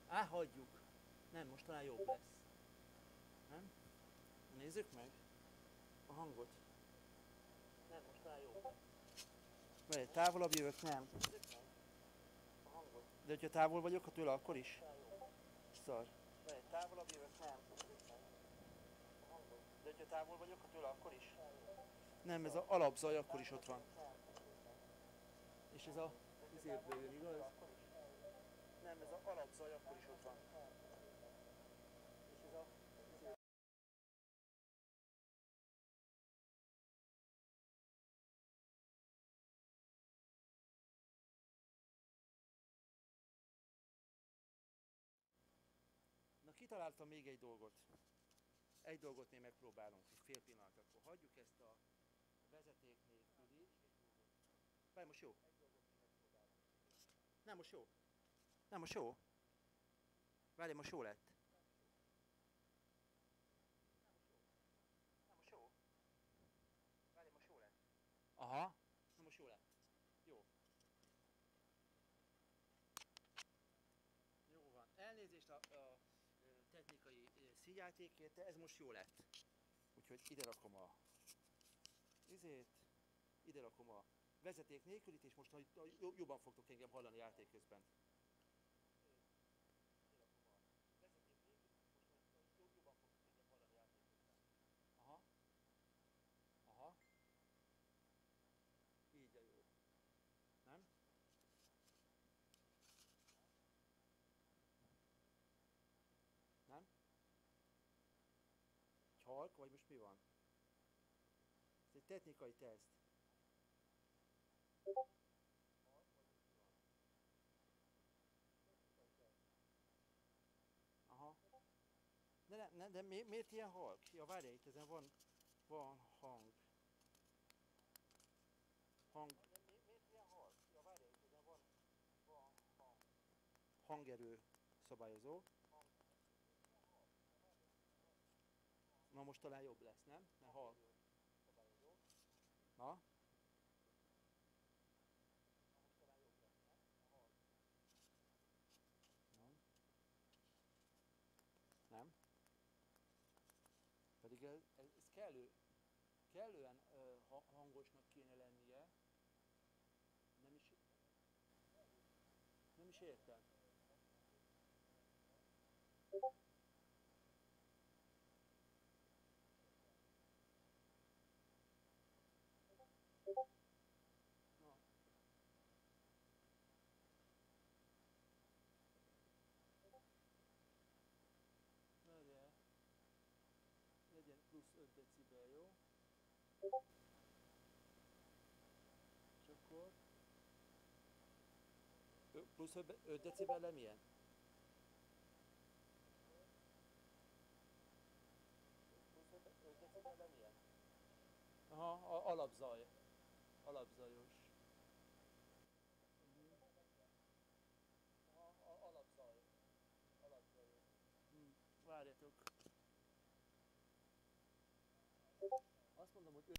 Hagyjuk. Nem, most talán jobb lesz. Nem? Nézzük meg a hangot. Nem, most talán jobb lesz. Várj, távolabb jövök, nem. A hangot. De hogyha távol vagyok, ha tőle, akkor is? Szar. Várj, távolabb jövök, nem. A hangot. De hogyha távol vagyok, ha tőle, akkor is? Nem, ez az alapzaj akkor is ott van. És ez a izéből jön, igaz? Nem, ez az alapzaj akkor is ott van. És ez a Na, kitaláltam még egy dolgot. Egy dolgot még megpróbálunk, egy fél pillanat, akkor hagyjuk ezt a vezeték nélküli. Várj, most jó? Nem, most jó. Nem, most jó? Várj, most jó lett. Nem, most jó? Várj, most jó lett. Aha. Na, most jó lett. Jó. Jó van. Elnézést a technikai színjátékért, de ez most jó lett. Úgyhogy ide rakom a ide rakom a vezeték nélkülit, és most jobban fogtok engem hallani játék közben. Aha, aha, így a jó. Nem? Nem? Halk, vagy most mi van? Ez egy technikai teszt. Aha. De miért ilyen halk? Ja, várjál, itt ezen van hang. Hang. Miért ilyen halk? Ja, várjál, itt ezen van hang. Hangerő szabályozó. Na, most talán jobb lesz, nem? Mert halk. Na? Nem? Nem? Pedig ez kellően hangosnak kéne lennie. Nem is, nem is értem. Na, várjál. Legyen plusz 5 decibel, jó? És akkor plusz 5 decibel milyen? Plusz 5 decibel milyen? Aha, alapzaj. Alapzajos. Aha, alapzaj. Alapzajos. Várjatok. Azt mondom, hogy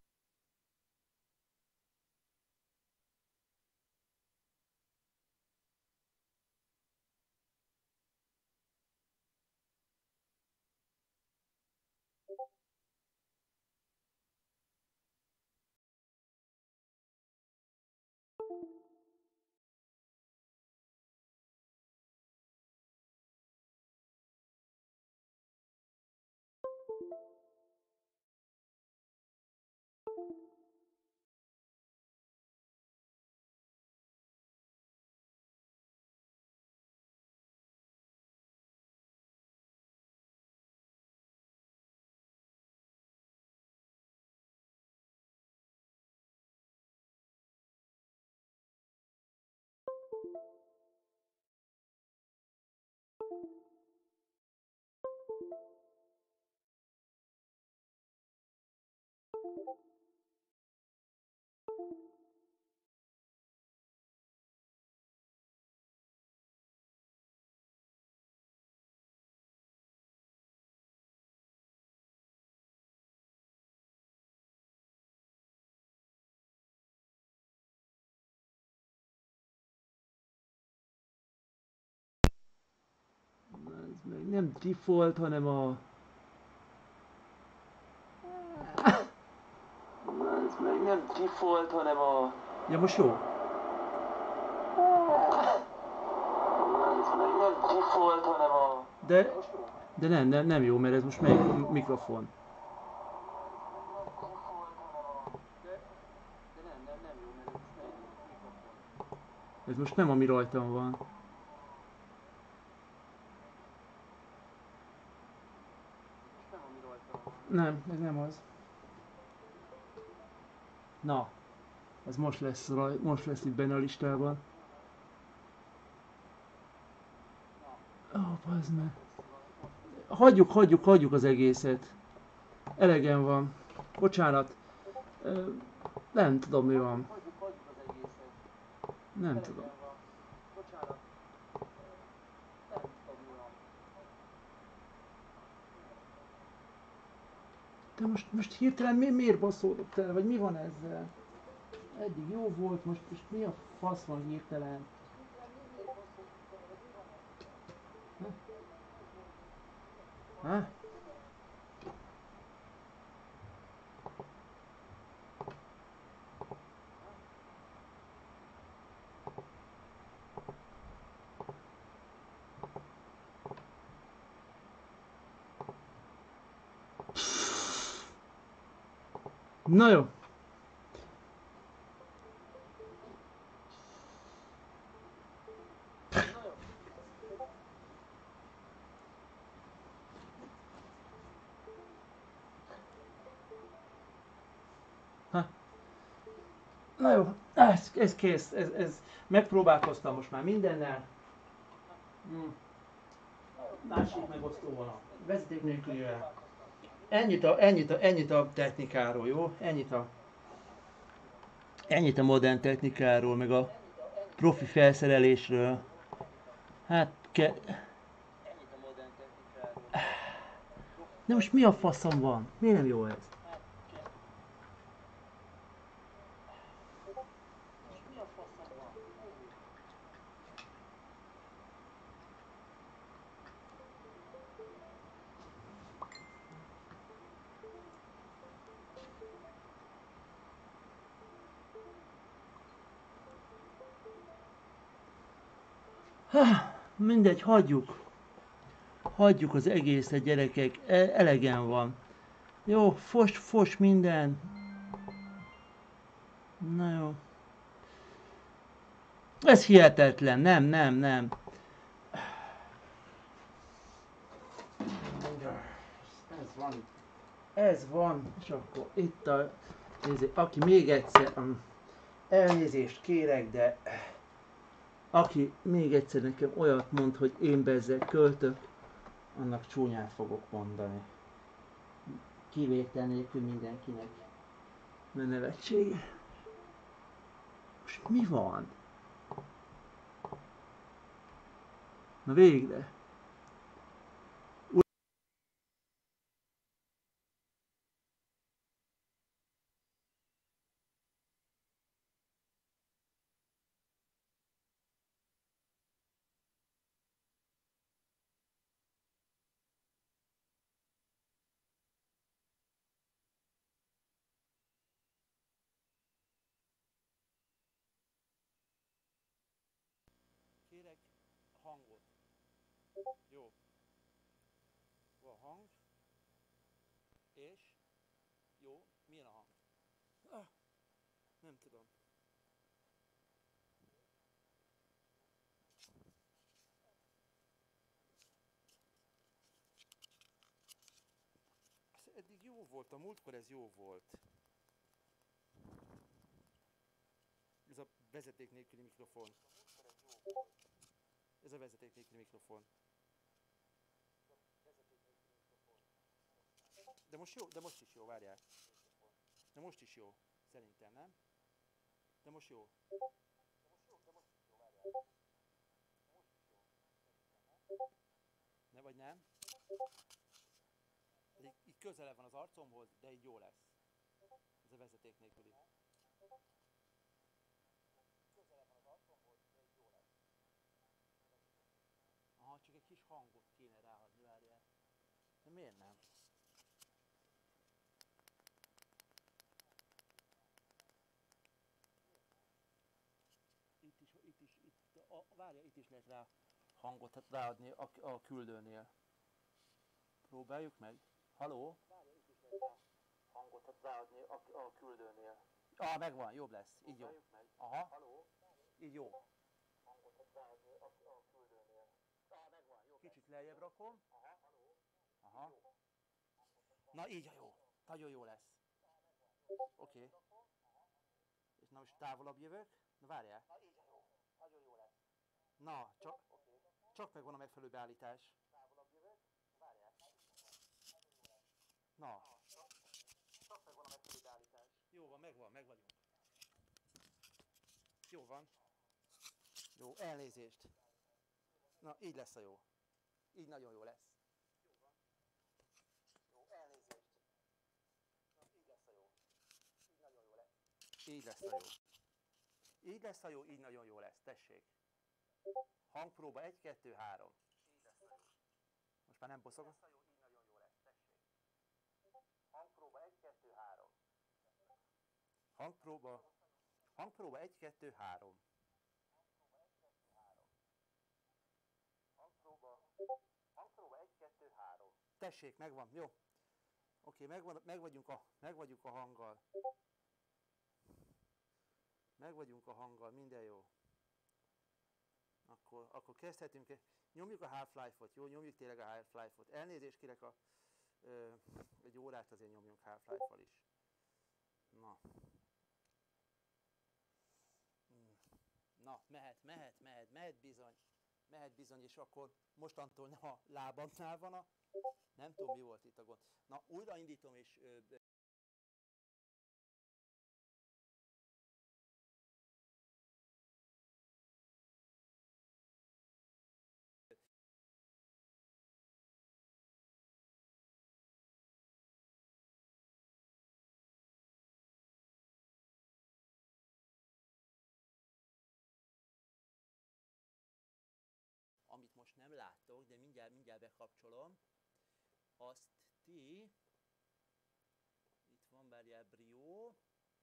meg nem default, hanem a... Ez meg nem default, hanem a... Ja, most jó. Ez meg nem default, hanem a... De nem jó, mert ez most melyik mikrofon. Ez most nem ami rajtam van. Nem, ez nem az. Na, ez most lesz itt benne a listában. Ó, bazd meg. Hagyjuk az egészet. Elegem van. Bocsánat. Nem tudom mi van. Nem tudom. De most hirtelen miért baszódott el, vagy mi van ezzel? Eddig jó volt, most mi a fasz van hirtelen? Ha? Na jó. Ha. Na jó, ez kész, ez megpróbálkoztam most már mindennel. Másik megosztó van a vezeték nélkülivel. Ennyit a technikáról, jó? Ennyit a modern technikáról, meg a profi felszerelésről. Hát de most mi a faszom van? Miért nem jó ez? Mindegy, hagyjuk az egészet, gyerekek, elegem van. Jó, fos minden. Na jó. Ez hihetetlen, nem. Ez van, és akkor itt aki még egyszer, elnézést kérek, de aki még egyszer nekem olyat mond, hogy én bezzeg költök, annak csúnyát fogok mondani. Kivétel nélkül mindenkinek. Ne nevetség. Most mi van? Na végre. Kérek hangot. Jó. Van hang. És? Jó. Milyen a hang? Nem tudom. Ez eddig jó volt, a múltkor ez jó volt. Ez a vezeték nélküli mikrofon. Ez a vezeték nélküli mikrofon. De most is jó, várjál. De most is jó, szerintem, nem? De most jó. Ne vagy nem? Így közelebb van az arcomhoz, de így jó lesz. Ez a vezeték nélküli. Aha, csak egy kis hangot kéne ráadni, várjál. De miért nem? Várjál, itt is lehet rá hangot ráadni a küldőnél. Próbáljuk meg. Haló? Várjál, itt is lehet rá hangot ráadni a küldőnél. Megvan, jobb lesz. Így jó. Meg. Aha. Haló? Így jó. Hangot ráadni a küldőnél. Megvan, jobb. Kicsit lejjebb rakom. Aha. Haló? Aha. Na így jó. Nagyon jó lesz. Oké. És na most távolabb jövök. Na várjál. Na így jó. Nagyon jó lesz. Na, csak megvan a megfelelő beállítás. Távolabb jövök. Várjál. Na. Csak megvan a megfelelő beállítás. Jó van, meg vagyunk. Jó van. Jó, elnézést. Na, így lesz a jó. Így nagyon jó lesz. Jó van. Jó, elnézést. Na, így lesz a jó. Így nagyon jó lesz. Így lesz a jó. Így lesz a jó, így nagyon jó lesz. Tessék. Hangpróba 1, 2, 3. Így lesz a jó. Most már nem boszogok. Így lesz a jó, így nagyon jó lesz. Tessék. Hangpróba 1, 2, 3. Hangpróba 1, 2, 3. Hangpróba 1, 2, 3. Tessék, megvan, jó. Oké, meg vagyunk a hanggal. Meg vagyunk a hanggal, minden jó. Akkor kezdhetünk. Nyomjuk a Half-Life-ot, jó? Nyomjuk tényleg a Half-Life-ot. Elnézést kérek, egy órát azért nyomjunk Half-Life-val is. Na. Na, mehet bizony. Mehet bizony, és akkor mostantól nem a lábamnál van nem tudom, mi volt itt a gond. Na, újraindítom, és amit most nem láttok, de mindjárt bekapcsolom, azt ti, itt van várjál Brio,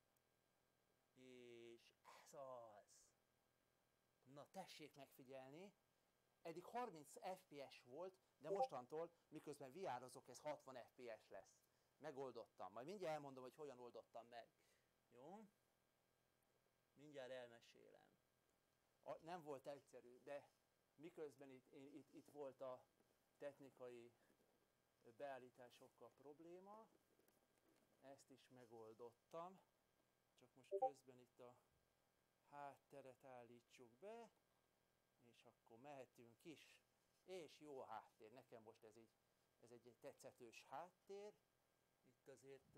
és ez az. Na tessék megfigyelni, eddig 30 FPS volt, de mostantól, miközben VR-ozok, ez 60 FPS lesz. Megoldottam, majd mindjárt elmondom, hogy hogyan oldottam meg. Jó? Mindjárt elmesélem. Nem volt egyszerű, de miközben itt volt a technikai beállításokkal probléma, ezt is megoldottam, csak most közben itt a hátteret állítsuk be, és akkor mehetünk is, és jó a háttér, nekem most ez egy tetszetős háttér, itt azért,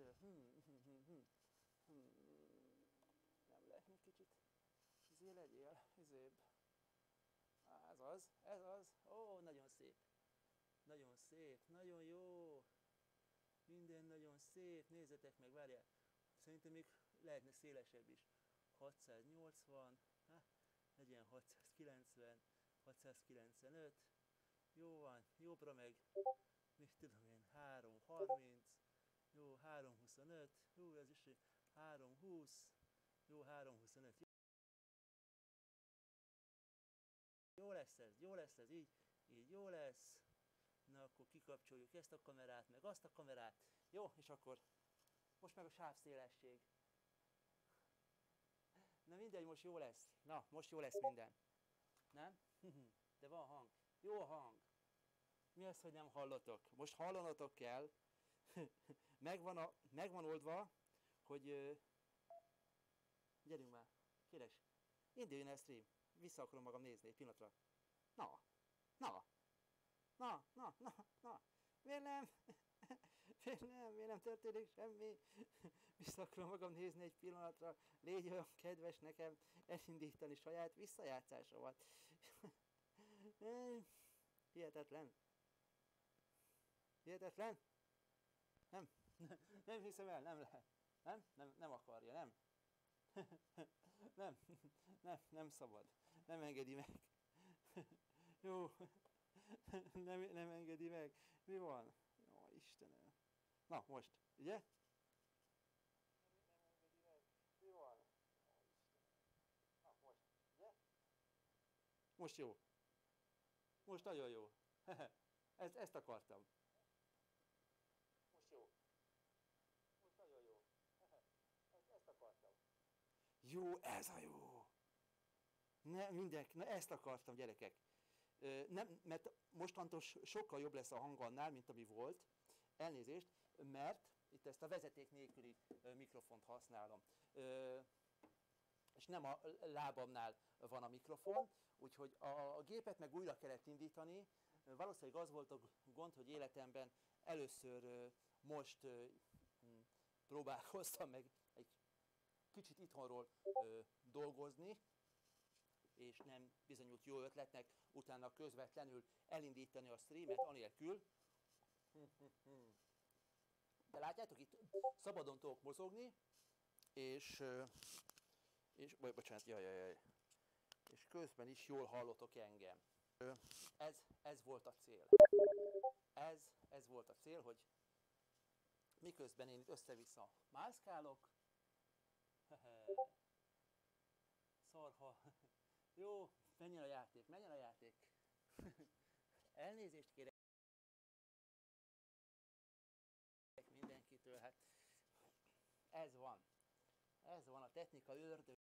nem lehetne kicsit, legyél, ez az, ó, nagyon szép, nagyon jó, minden nagyon szép, nézzetek meg, várjál, szerintem még lehetne szélesebb is, 680, legyen 690, 695, jó van, jobbra meg, mit tudom én, 330, jó, 325, jó, ez is 320, jó, 325, jó lesz ez, így jó lesz. Na akkor kikapcsoljuk ezt a kamerát, meg azt a kamerát. Jó, és akkor most meg a sávszélesség. Na mindegy, most jó lesz. Na, most jó lesz minden. Nem? De van hang. Jó a hang. Mi az, hogy nem hallotok? Most hallanotok kell. Megvan oldva, hogy... gyerünk már. Kéres. Induljon el stream. Vissza akarom magam nézni egy pillanatra. Na. Miért nem? Miért nem történik semmi? Vissza akarom magam nézni egy pillanatra. Légy olyan kedves nekem elindítani saját visszajátszásomat. Hihetetlen. Nem hiszem el, nem lehet. Nem akarja, nem. Nem szabad. Nem engedi meg. Jó. Nem engedi meg. Mi van? Jó, Istenem. Na, most, ugye? Nem engedi meg. Mi van? Ó, Istenem. Na, most, ugye? Most jó. Most nagyon jó. Ezt akartam. Most jó. Most nagyon jó. Ezt akartam. Jó, ez a jó! Ne, mindenki, na ezt akartam, gyerekek. Nem, mert mostantól sokkal jobb lesz a hang annál, mint ami volt. Elnézést, mert itt ezt a vezeték nélküli mikrofont használom. És nem a lábamnál van a mikrofon, úgyhogy a gépet meg újra kellett indítani. Valószínűleg az volt a gond, hogy életemben először most próbálkoztam meg egy kicsit itthonról dolgozni, és nem bizonyult jó ötletnek utána közvetlenül elindítani a streamet anélkül. De látjátok, itt szabadon tudok mozogni, és bocsánat, jaj. És közben is jól hallotok engem. Ez volt a cél. Ez volt a cél, hogy miközben én itt össze-vissza mászkálok, szarha, jó, menjen a játék. Elnézést kérek mindenkitől, hát ez van a technika ördög.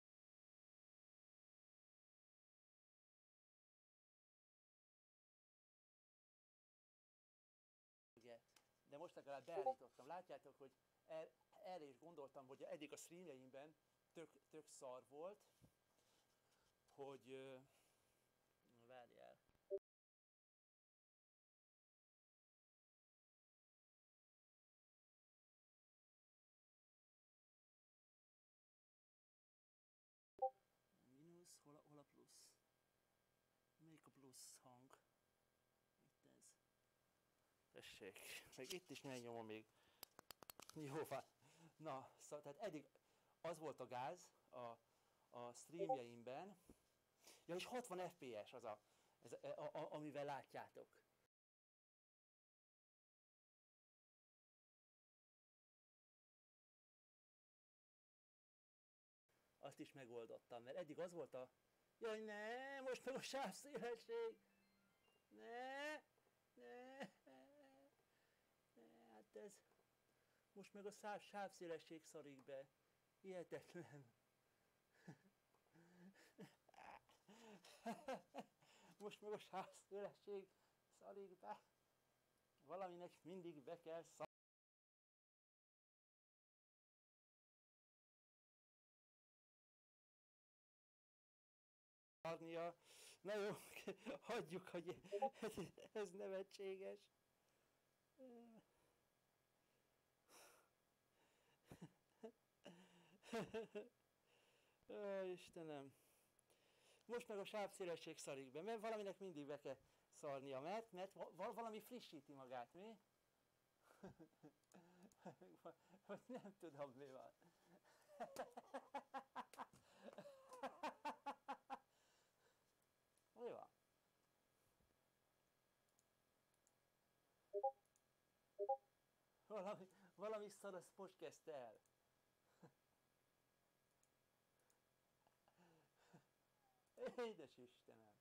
De most legalább beállítottam. Látjátok, hogy erre is gondoltam, hogy eddig a streamjeimben tök szar volt, hogy várjál. Mínusz, hol a plusz? Melyik a plusz hang? Itt ez. Tessék, meg itt is nyomom még. Jó van. Na, szóval tehát eddig az volt a gáz a streamjeimben. Ja, és 60 fps az amivel látjátok. Azt is megoldottam, mert eddig az volt a... Jaj, ne, most meg a sávszélesség! Ne, hát ez... Most meg a sávszélesség szarik be. Hihetetlen. Most meg a sávszélesség szarik be. Valaminek mindig be kell szarnia. Na jó, hagyjuk, hogy ez nevetséges. Ó, Istenem. Most meg a sávszélesség szarik be, mert valaminek mindig be kell szarnia, mert valami frissíti magát, mi? Vagy nem tudom, mi van. Mi van? Valami szar, azt most kezdte el. Édes Istenem!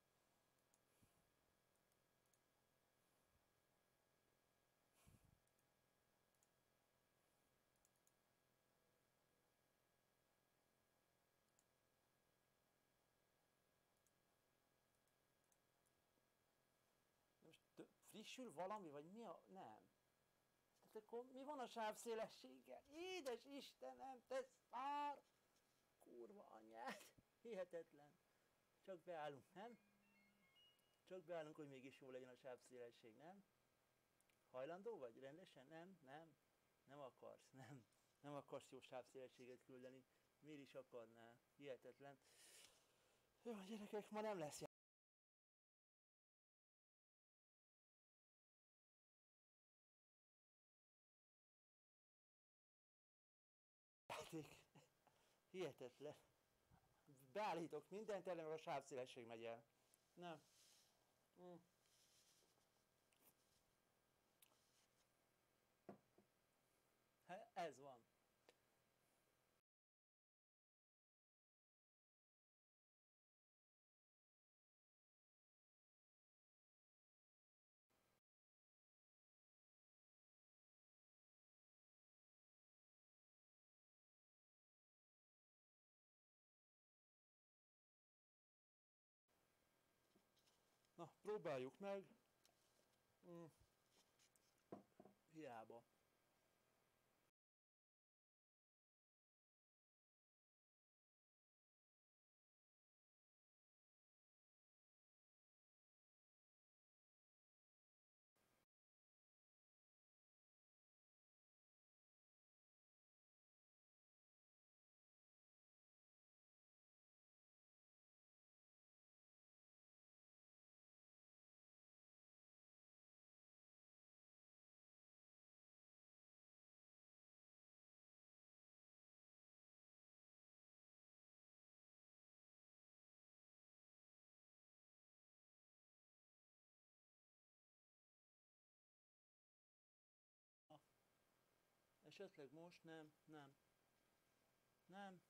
Most frissül valami, vagy mi a... Nem. Tehát akkor mi van a sávszélességgel? Édes Istenem, te szár! Kurva anyját! Hihetetlen. Csak beállunk, nem? Csak beállunk, hogy mégis jó legyen a sávszélesség, nem? Hajlandó vagy? Rendesen? Nem akarsz, nem akarsz jó sávszélességet küldeni. Miért is akarnál? Hihetetlen. Jó, gyerekek, ma nem lesz játék. Hihetetlen. Beállítok mindent, ellen a sávszélesség megy el. Nem. Ez van. Na, próbáljuk meg. Hiába. Esetleg most nem, nem. Nem.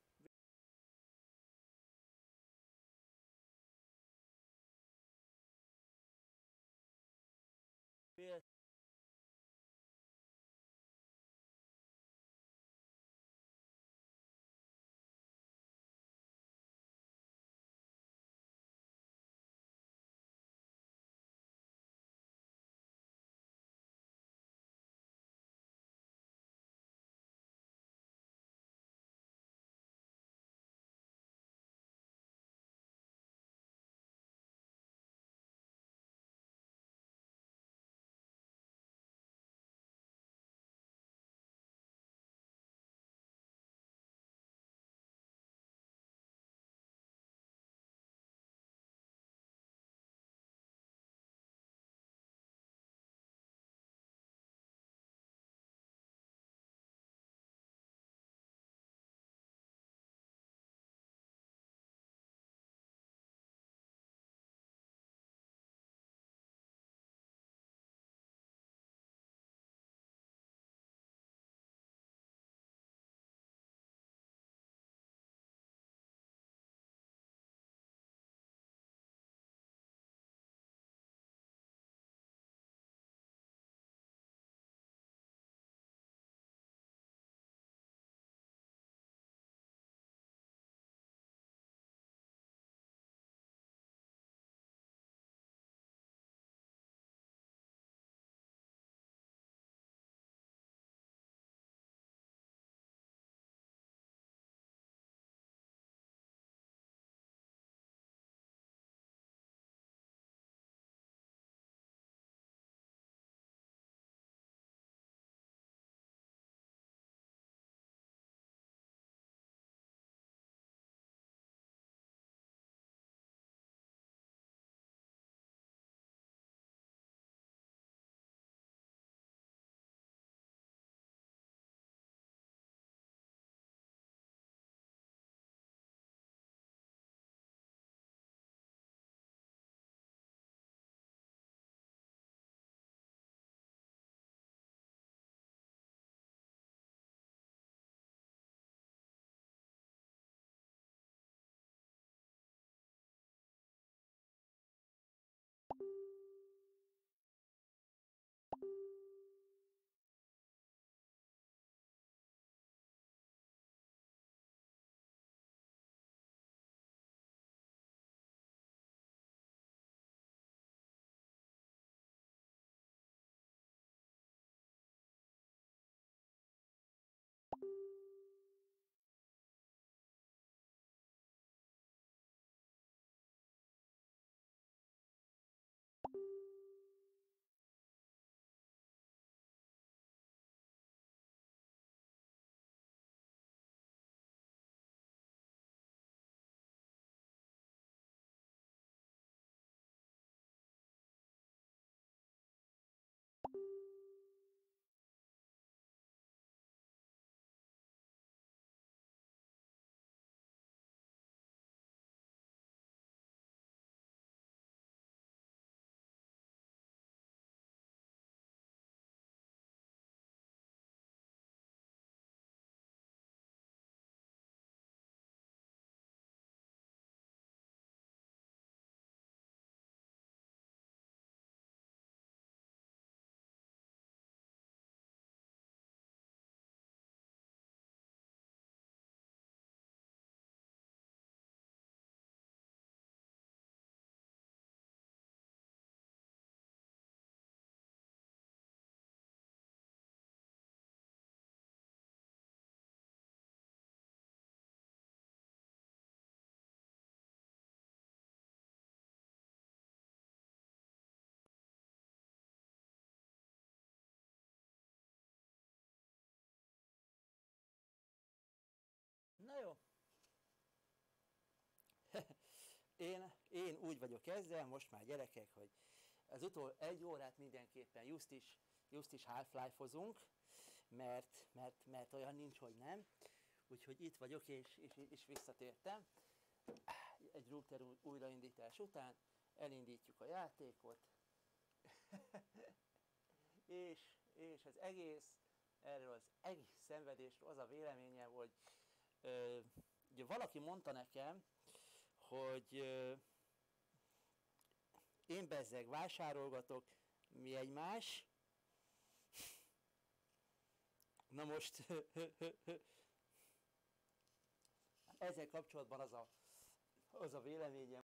Én úgy vagyok ezzel, most már gyerekek, hogy az egy órát mindenképpen just is Half-Life-ozunk, mert olyan nincs, hogy nem. Úgyhogy itt vagyok, és visszatértem. Egy router újraindítás után elindítjuk a játékot, és az erről az egész szenvedésről az a véleményem, hogy ugye valaki mondta nekem, hogy én bezzeg vásárolgatok, mi egymás. Na most ezzel kapcsolatban az a véleményem,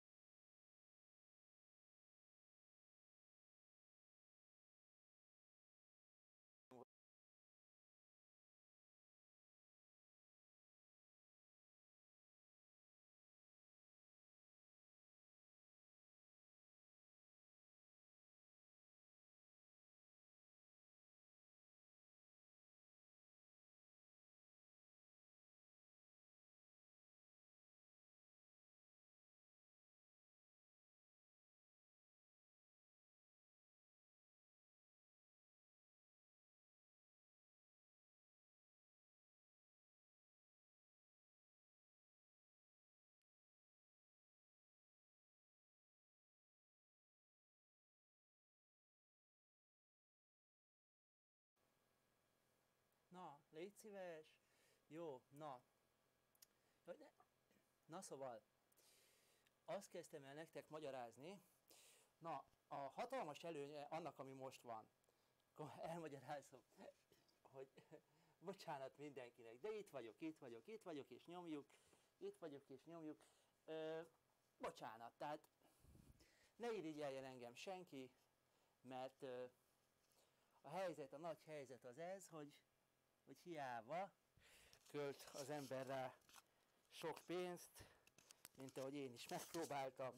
na, légy szíves, jó, na. Na szóval, azt kezdtem el nektek magyarázni, na, a hatalmas előnye annak, ami most van, akkor elmagyarázom, hogy bocsánat mindenkinek, de itt vagyok és nyomjuk, bocsánat, tehát ne irigyeljen engem senki, mert a nagy helyzet az ez, hogy hiába költ az ember rá sok pénzt, mint ahogy én is megpróbáltam.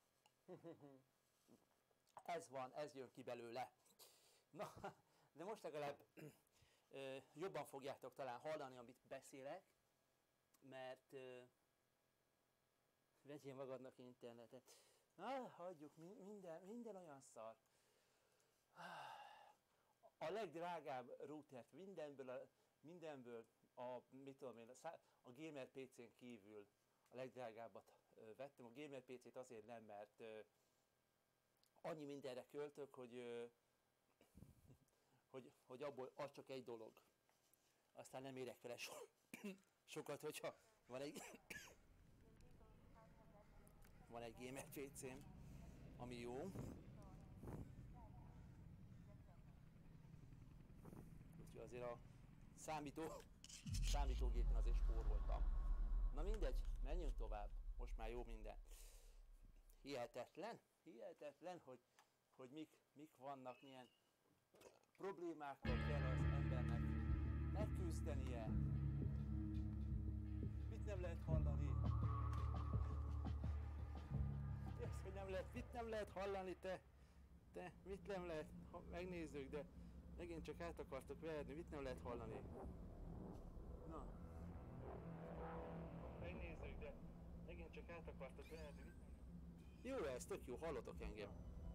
Ez jön ki belőle. Na, de most legalább jobban fogjátok talán hallani, amit beszélek, mert vegyél magadnak internetet. Hagyjuk, minden olyan szar. A legdrágább routert mindenből mit tudom én, a gamer PC-n kívül a legdrágábbat vettem. A gamer PC-t azért nem, mert annyi mindenre költök, hogy abból az csak egy dolog. Aztán nem érek vele sokat, hogyha van egy gamer PC-m, ami jó. Úgyhogy azért a számítógépen azért spóroltam. Na mindegy, menjünk tovább. Most már jó minden. Hihetetlen, hogy mik vannak, milyen problémákkal kell az embernek megküzdenie. Mit nem lehet hallani? Mit nem lehet hallani, te? Mit nem lehet? Megnézzük, de megint csak át akartok verni, mit nem lehet hallani? Na. Megnézzük, de megint csak át akartok verni, mit nem lehet? Jó ez, tök jó, hallotok engem.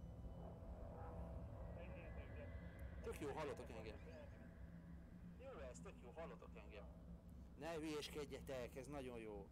Megnézzük, de tök jó, hallotok engem. Jó ez, tök jó, hallotok engem. Ne hülyéskedjetek, ez nagyon jó.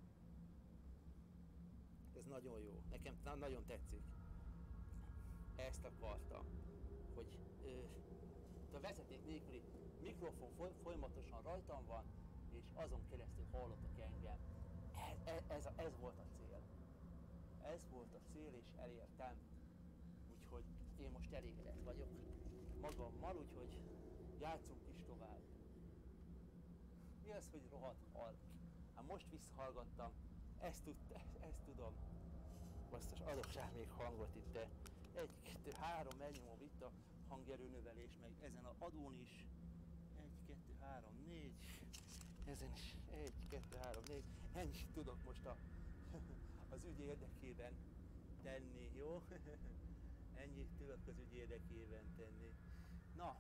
Ez nagyon jó, nekem nagyon tetszik. Ezt akartam, hogy a vezeték nélküli mikrofon folyamatosan rajtam van, és azon keresztül hallotok engem. Ez volt a cél. Ez volt a cél, és elértem. Úgyhogy én most elégedett vagyok magammal, úgyhogy játszunk is tovább. Mi az, hogy rohadt halk? Hát most visszahallgattam, ezt tudom. Basszus, adok rá még hangot itt, de 1, 2, 3, elnyomom itt a hangerőnövelés, meg ezen a adón is. 1, 2, 3, 4. Ezen is 1, 2, 3, 4. Ennyit tudok most az ügy érdekében tenni, jó? Ennyit tudok az ügy érdekében tenni. Na,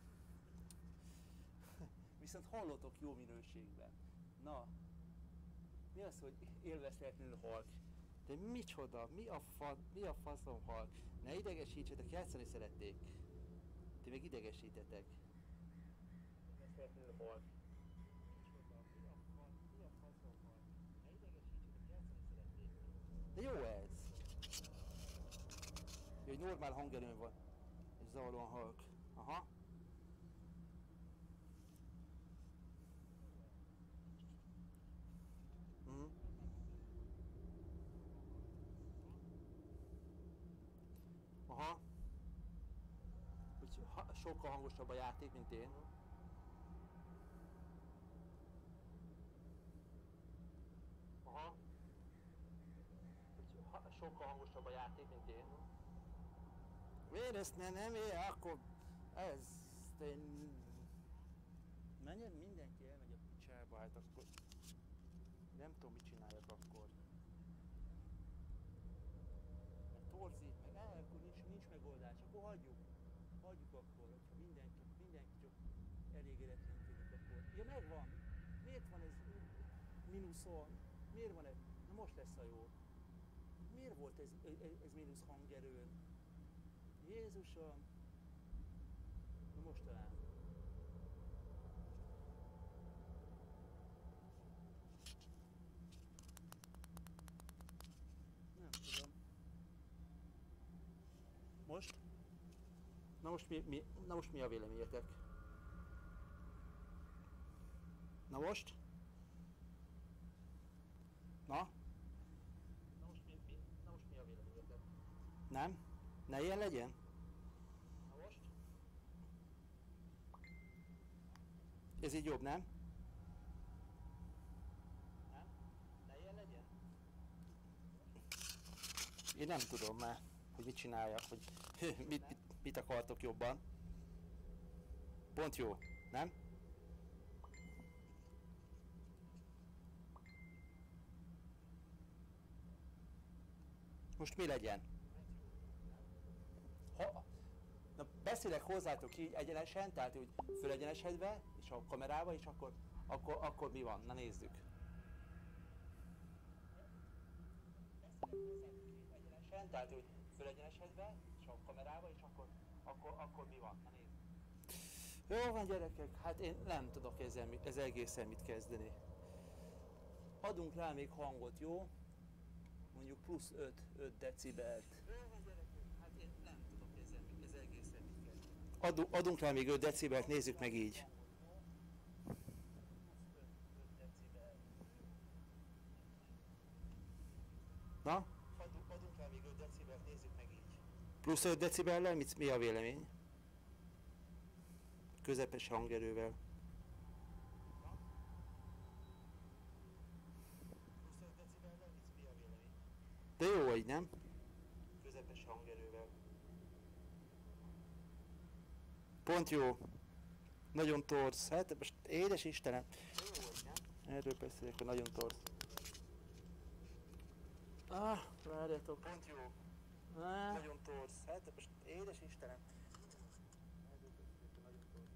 viszont hallotok jó minőségben. Na, mi az, hogy élvezhetetlenül halk? De micsoda? Mi a faszom hal? Ne idegesítsetek, játszani szerették. Ti meg idegesítetek. Ne szeretnél hal. Micsoda? Mi a faszom hal? Ne idegesítsetek, játszani szerették. De jó ez! Jó, egy normál hangerőn van. És zavaróan halk. Aha. Aha. Úgy sokkal hangosabb a játék, mint én. Aha. Úgy sokkal hangosabb a játék, mint én. Miért ezt nem ér, akkor ezt én... Menjen, mindenki elmegy a picsába, hát akkor... Nem tudom, mit csináljak akkor. Mert torzít meg, akkor nincs megoldás, akkor hagyjuk. Hagyjuk akkor, hogyha mindenki csak elégedetlenkedik akkor. Ja, megvan! Miért van ez mínuszon? Miért van ez? Na most lesz a jó. Miért volt ez mínusz hangerőn? Jézusom! Na most talán. Nem tudom. Most? Na most mi a véleményetek? Na most? Na? Na most mi a véleményetek? Nem? Ne ilyen legyen? Na most? Ez így jobb, nem? Nem? Ne ilyen legyen? Én nem tudom már, hogy mit csináljak, hogy mit akartok jobban. Pont jó, nem? Most mi legyen? Na, beszélek hozzátok így egyenesen, tehát úgy fölegyenesedve, és a kamerába, és akkor mi van? Na nézzük. Beszélek hozzátok így egyenesen, tehát úgy fölegyenesedve, és a kamerába, és akkor mi van? Na nézzük. Jó van, gyerekek, hát én nem tudok ezzel egészen mit kezdeni. Adunk rá még hangot, jó? Mondjuk plusz 5 decibelt. Jó van, gyerekek, hát én nem tudok ezzel egészen mit kezdeni. Adunk rá még 5 decibelt, nézzük meg így. Na? Adunk rá még 5 decibelt, nézzük meg így. Plusz 5 decibellel, mi a vélemény? Közepes hangerővel. Plusz 5 decibellel, mi a vélemény? De jó vagy, nem? Közepes hangerővel. Pont jó. Nagyon torz. Hát most édes Istenem. De jó vagy, nem? Erről beszélek, hogy nagyon torz. Várjátok. Pont jó. Nagyon torz. Hát most édes Istenem. Erről beszélek, hogy nagyon torz.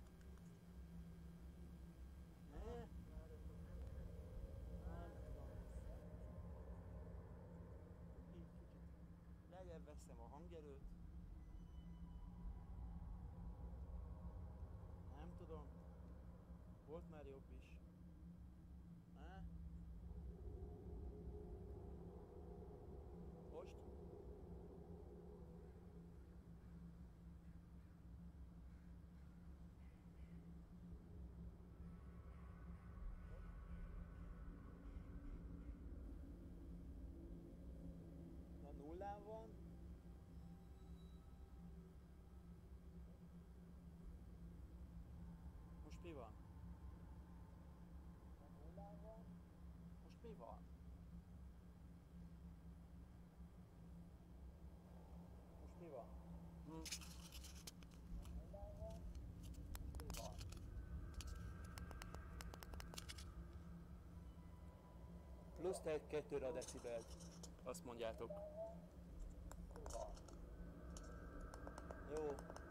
Így kicsit lejjebb veszem a hangerőt. Nem tudom. Volt már jobb is. Most? Na nullán van. Most mi van? Na nullán van. Most mi van? Most mi van? Mi van? Plusz 2-re a decibelt. Azt mondjátok. Jó.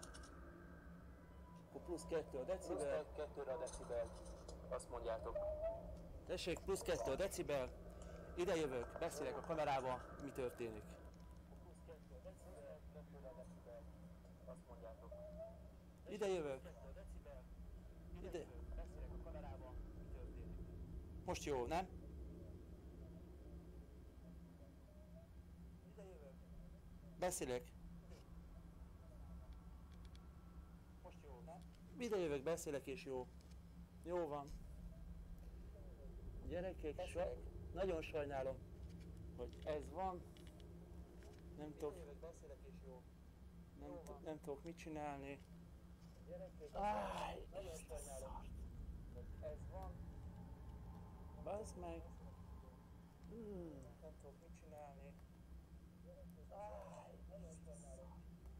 Akkor plusz 2 a decibel. Plusz 2-re a decibel. Azt mondjátok. Tessék, plusz 2 a decibel. Ide jövök, beszélek a kamerába, mi történik. Ide jövök. Ide. Beszélek a kamerába, mi történik. Most jó, nem? Ide jövök. Beszélek. Most jó, nem? Ide jövök, beszélek és jó. Jó van. Gyerekek, nagyon sajnálom, hogy ez van. Nem tudok, nem tudok mit csinálni. Áj, nagyon sajnálom, hogy ez van. Bazd meg. Nem tudok mit csinálni. Áj, nagyon sajnálom.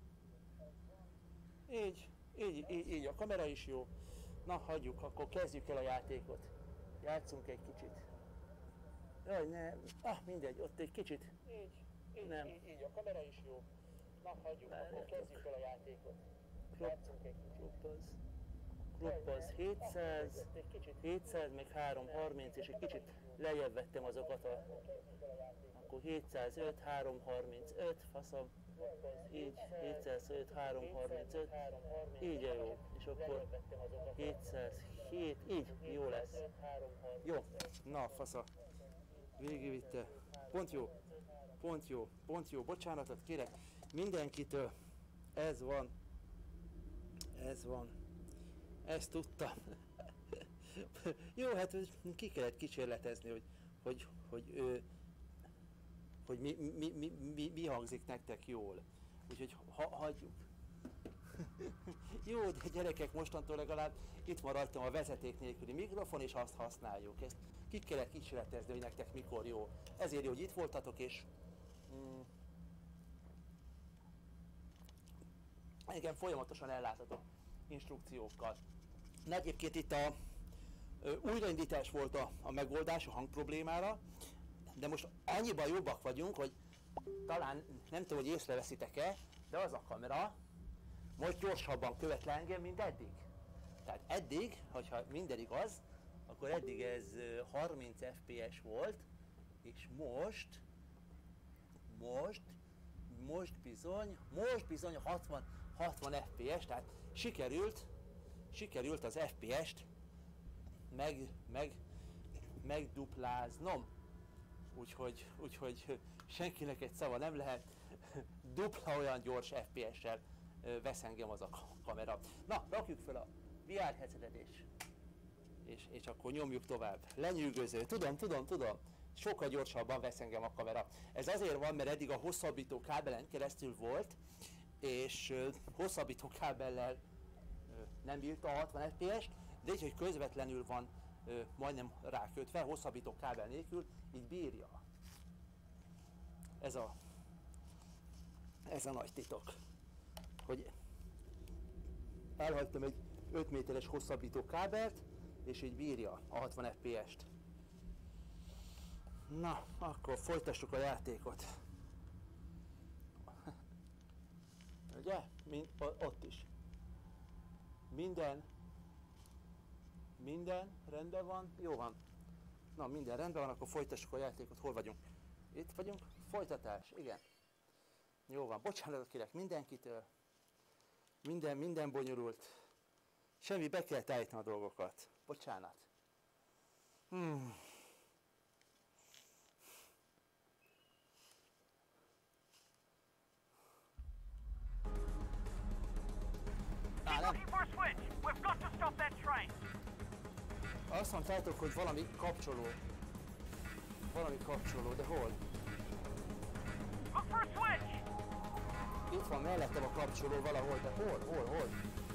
Így, a kamera is jó. Na, hagyjuk, akkor kezdjük el a játékot. Játszunk egy kicsit. Jaj, ne, mindegy, ott egy kicsit. Nem. Így, a kamera is jó. Na, hagyjuk, akkor kezdjük el a játékot. Játszunk egy kicsit. Klubbasz 700, meg 330, és egy kicsit lejjebb vettem azokat akkor 705, 335, faszom. Így, 705, 335, így a jó. És akkor 707, így, jó lesz. Jó, na fasza. Végigvitte. Pont jó. Bocsánatot kérek mindenkitől. Ez van. Ezt tudtam. Jó, hát ki kellett kísérletezni, hogy mi hangzik nektek jól. Úgyhogy hagyjuk. Jó, de gyerekek, mostantól legalább itt maradtam a vezeték nélküli mikrofon, és azt használjuk. Ezt ki kellett kísérletezni, hogy nektek mikor jó. Ezért jó, hogy itt voltatok, és engem folyamatosan ellátatok instrukciókkal. Na, egyébként itt a újraindítás volt a megoldás a hang problémára, de most annyiban jobbak vagyunk, hogy talán nem tudom, hogy észreveszitek-e, de az a kamera most gyorsabban követ le engem, mint eddig. Tehát eddig, hogyha minden igaz, akkor eddig ez 30 fps volt, és most bizony 60 fps, tehát sikerült az FPS-t megdupláznom. Úgyhogy senkinek egy szava nem lehet, dupla olyan gyors FPS-sel vesz engem az a kamera. Na, rakjuk fel a VR headsetet és akkor nyomjuk tovább. Lenyűgöző, tudom. Sokkal gyorsabban vesz engem a kamera. Ez azért van, mert eddig a hosszabbító kábelen keresztül volt, és hosszabbító kábellel nem bírta a 60 fps-t, de így, hogy közvetlenül van majdnem rákötve, hosszabbító kábel nélkül, így bírja. Ez a nagy titok, hogy elhagytam egy 5 méteres hosszabbító kábelt, és így bírja a 60 fps-t. Na, akkor folytassuk a játékot. Ugye? Ott is. Minden rendben van? Jó van. Na, minden rendben van, akkor folytassuk a játékot. Hol vagyunk? Itt vagyunk? Folytatás, igen. Jó van, bocsánatot kérek mindenkitől. Minden bonyolult. Semmi, be kell állítani a dolgokat. Bocsánat. Azt mondtátok, hogy valami kapcsoló. De hol? Itt van mellettem a kapcsoló valahol, de hol?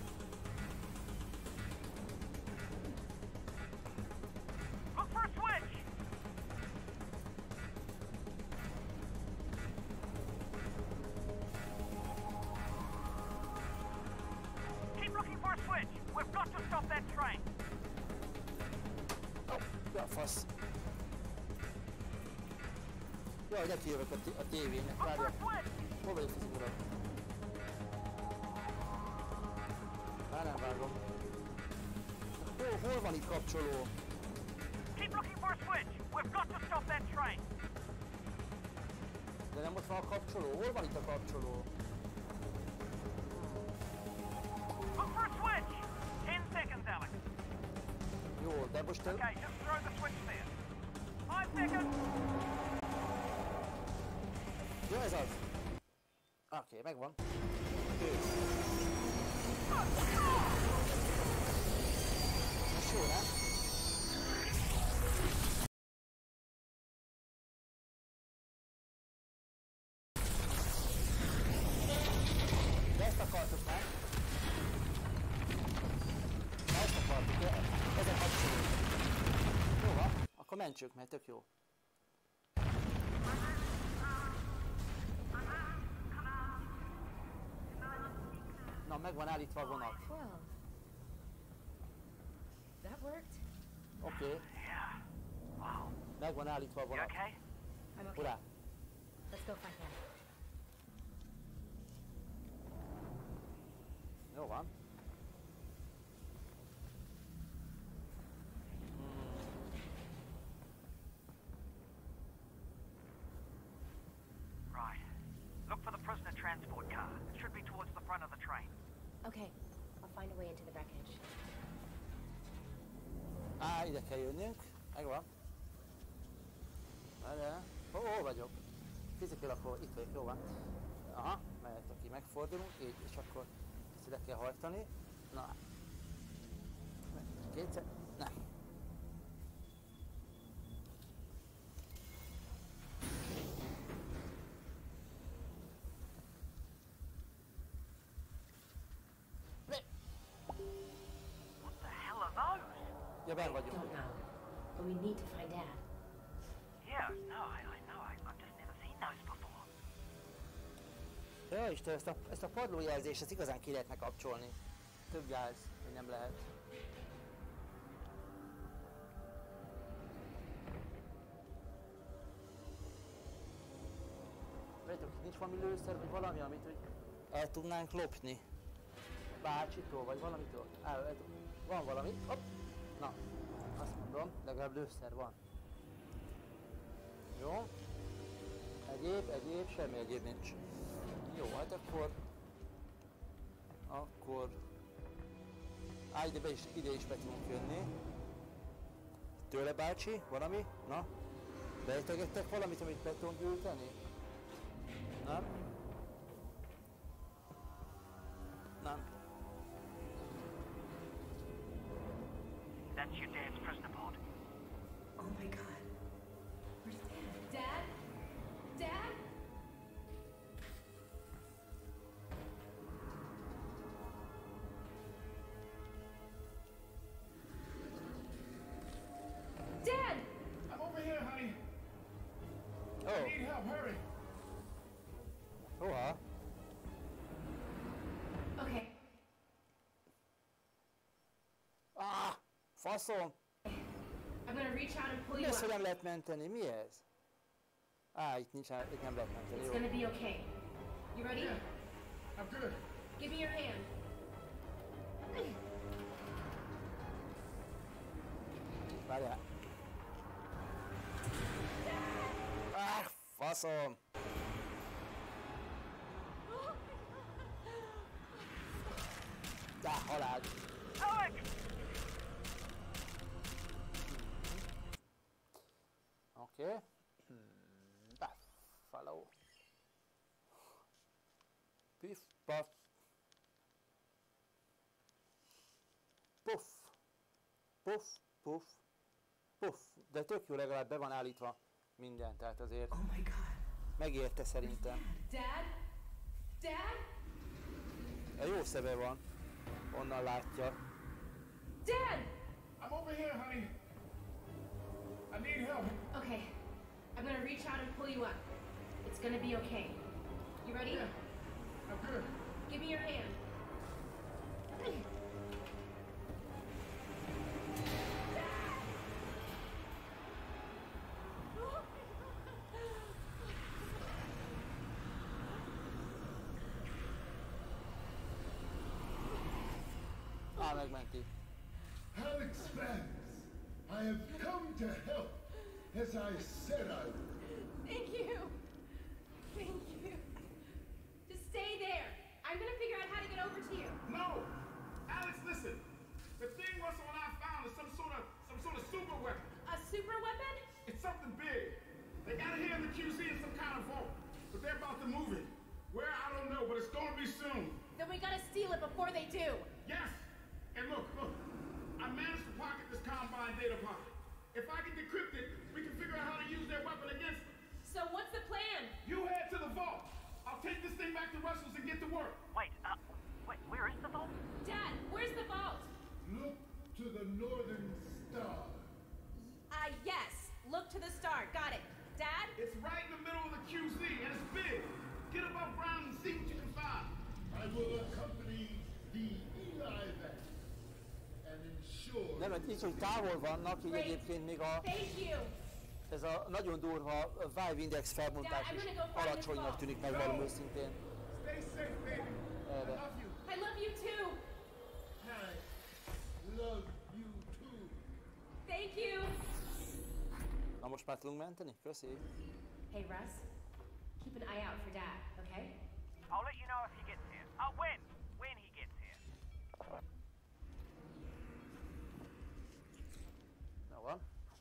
Ja, fasz. Jaj, neki jövök a tévének, várjál. Hol vagyok az uram? Már nem vágom. Hol van itt kapcsoló? Looking for a switch. We've got to stop that train. De nem ott van a kapcsoló? Hol van itt a kapcsoló? Look for a switch. 10 seconds, Alex. Jó, de most... Okay, just throw the switch there. 5 seconds. Jó, ez az. Oké, megvan. Most jó, nem? De ezt akartuk meg. Ezt akartuk, ez a kapcsoló. Jó van, akkor mentsük, mert tök jó. Na, meg van állítva a vonat. Well, that worked. Oké, Yeah. Wow. meg van állítva a You vonat. okay? I'm okay. Urá! Let's go find him. Jó van. Right. Look for the prisoner transport car. It should be towards the front of the train. Okay, I'll find a way into the wreckage. Á, ide kell jönnünk. Megvan. Várjál. Hol vagyok? Fizikailag akkor itt vagyok, jó van. Aha, mehet aki megfordulunk, így, és akkor ezt ide kell hajtani. Na. Kétszer. Na. What the hell are those? Ja, benn vagyunk. Don't know, but we need to find Dad. Yeah, no, I know. I've just never seen those before. Ja, Isten, ezt a padlójelzést, ezt igazán ki lehetne kapcsolni. Több gáz, hogy nem lehet. Vegyük, nincs valami lőszer, vagy valami, amit úgy el tudnánk lopni. Bácsitól, vagy valamitől. Van valami. Hopp. Na, azt mondom, legalább lőszer van. Jó. Egyéb, semmi egyéb nincs. Jó, hát akkor... Á, ide is be tudunk jönni. Tőle bácsi, valami? Na? Bejtegettek valamit, amit be tudunk gyűjteni? Nem? Nem. That's your dad's prisoner pod. Oh my God. Where's Dad? Dad? Dad? Dad! I'm over here, honey. I Oh, need help. Hurry. hova? Okay, Ah, faszom! I'm gonna reach out and pull Mi you ez, hogy up. nem lehet menteni? Mi ez? Á, itt nem lehet menteni, It's jó. gonna be okay. You ready? Yeah, I'm good. Give me your hand. Várjál. Ah, faszom! Halál! Alex! Oké. Buffalo. Piff, puff. Puff. Puff, puff, puff. De tök jó, legalább be van állítva minden, tehát azért Oh my God. megérte szerintem. Dad? Dad? A jó szeme van, onnan látja. Dad! I'm over here, honey. I need help. Okay, I'm gonna reach out and pull you up. It's gonna be okay. You ready? Yeah, I'm good. Give me your hand. Á, megmenti. Alex Spence. I have come to help, as I said I would. Thank you. Thank you. Just stay there. I'm gonna figure out how to get over to you. No! Alex, listen. The thing Russell and I found is some sort of super weapon. A super weapon? It's something big. They got it here in the QZ in some kind of vault, but they're about to move it. Where, I don't know, but it's gonna be soon. Then we gotta steal it before they do. Yes! And look, I managed to pocket this Combine data pod. If I can decrypt it, we can figure out how to use their weapon against them. So what's the plan? You head to the vault. I'll take this thing back to Russell's and get to work. Wait, where is the vault? Dad, where's the vault? Look to the northern star. Yes. Look to the star. Got it. Dad? It's right in the middle of the QZ, and it's big. Get above ground and see what you can find. I will accompany the Eli Van and ensure... Nem, mert így, hogy távol vannak, így Great. egyébként még a, Thank you. ez a nagyon durva Vive Index felbontás Dad, I'm is gonna go find alacsonynak this tűnik, vault. megvalom őszintén. Stay safe, baby. I Erre. love you. I love you too. I love you too. Thank you. Na most már tudunk menteni? Köszi. Hey, Russ. Keep an eye out for Dad, okay? I'll let you know if he gets here. When he gets here. Jó van.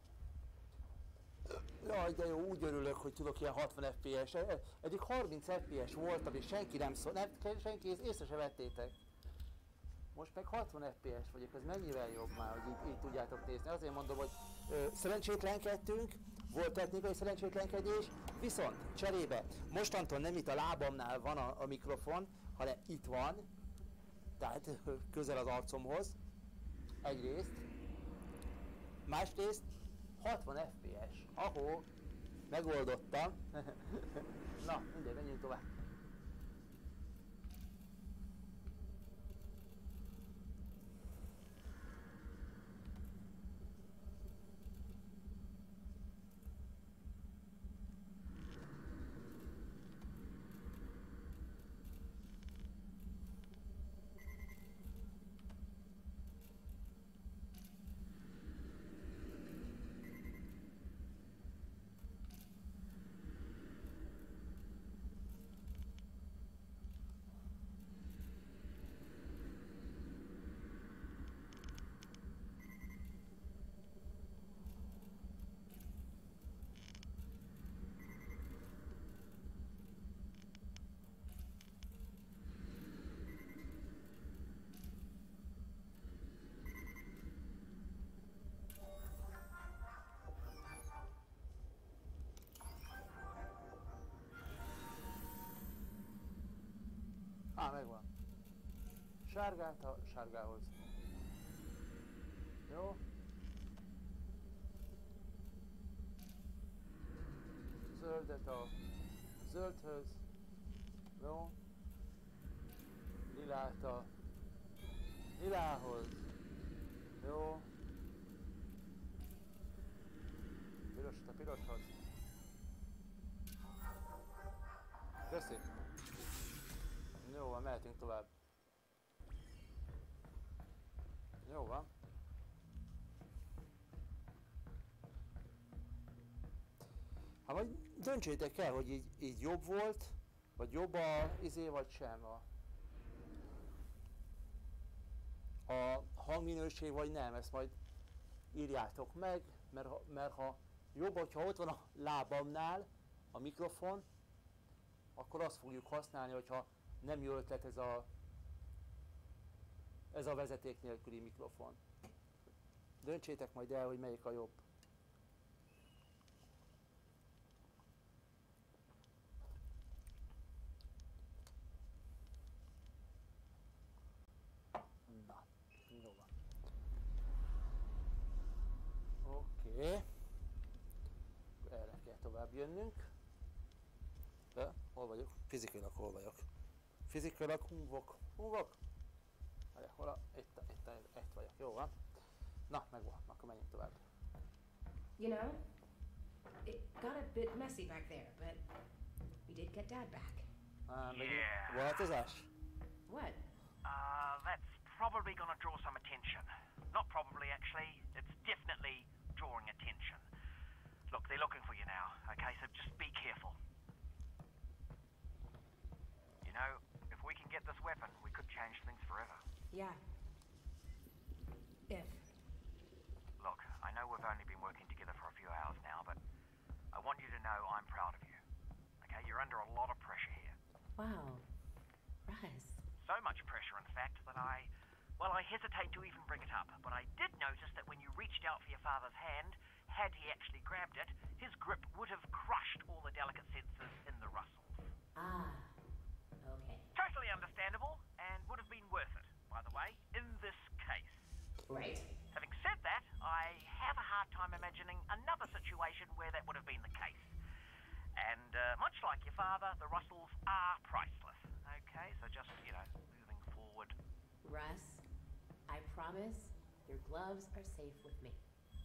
Jaj, de jó, úgy örülök, hogy tudok ilyen 60 FPS. Eddig 30 FPS voltam, és senki nem szól, senki észre se vettétek. Most meg 60 FPS vagyok, ez mennyivel jobb már, hogy így tudjátok nézni. Azért mondom, hogy szerencsétlenkedtünk, volt technikai szerencsétlenkedés, viszont cserébe mostantól nem itt a lábamnál van a mikrofon, hanem itt van, tehát közel az arcomhoz, egyrészt, másrészt 60 FPS, ahol megoldottam. Na, mindegy, menjünk tovább. Megvan. Sárgát a sárgához. Jó. Zöldet a zöldhöz. Jó. Lilát a lilához. Jó. Pirosat a piroshoz. Köszi. Jó van, mehetünk tovább. Jó van. Hát majd döntsétek el, hogy így jobb volt, vagy jobb a vagy sem a hangminőség, vagy nem, ezt majd írjátok meg, mert ha jobb, hogyha ott van a lábamnál a mikrofon, akkor azt fogjuk használni, hogyha nem jó ötlet ez a vezeték nélküli mikrofon. Döntsétek majd el, hogy melyik a jobb. Na, jó van. Oké. Erre kell tovább jönnünk. De hol vagyok? Fizikailag hol vagyok? Fizikailag húvok. Hol a... Itt vagyok. Jó van. Na, megvan. Akkor menjünk tovább. You know, it got a bit messy back there, but we did get Dad back. Yeah. Változás? What? That's probably probably gonna draw some attention. Not probably, actually. It's definitely drawing attention. Look, they're looking for you now, okay? So just be careful. You know, if we can get this weapon, we could change things forever. Yeah. If. Look, I know we've only been working together for a few hours now, but I want you to know I'm proud of you. Okay? You're under a lot of pressure here. Wow. Russ. So much pressure, in fact, that I hesitate to even bring it up. But I did notice that when you reached out for your father's hand, had he actually grabbed it, his grip would have crushed all the delicate sensors in the Russells. Ah. Okay. Totally understandable, and would have been worth it, by the way, in this case. Right. Having said that, I have a hard time imagining another situation where that would have been the case. And much like your father, the Russells are priceless. Okay, so just, you know, moving forward. Russ, I promise your gloves are safe with me.